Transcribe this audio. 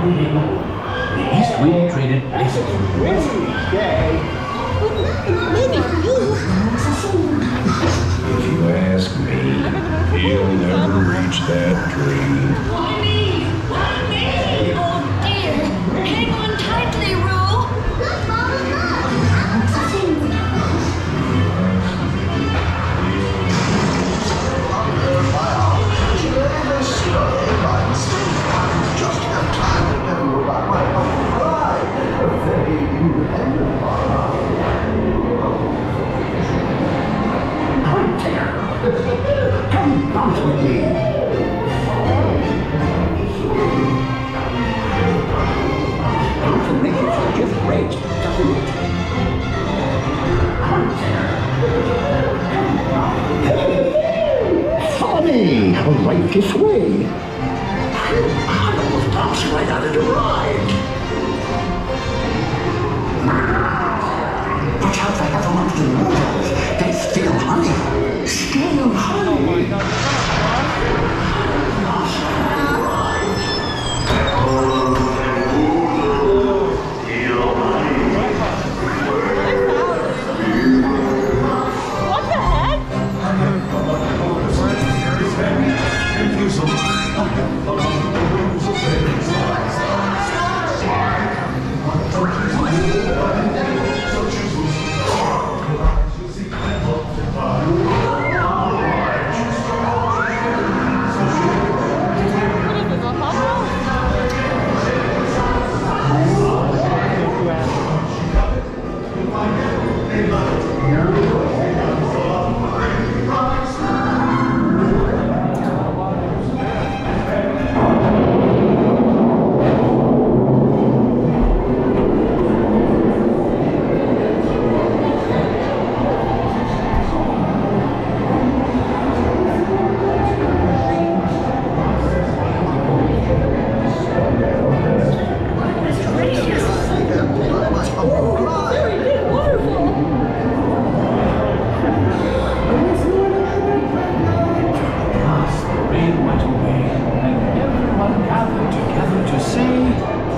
reading The East Wind Traded Places. Winnie Pooh? If you ask me, he'll never reach that dream. Winnie! Winnie! Oh dear! Hang on tightly, Roo! Look, Mama, look! Just have time to tell you about my pride. A very independent mama. Come bounce with me. Don't you make you feel just great, doesn't it? Follow me, right this way. I almost bounced right out of the ride. Watch out for Heffalumps and Woodles. They steal honey. Steal honey. What the heck? The rain went away, and everyone gathered together to say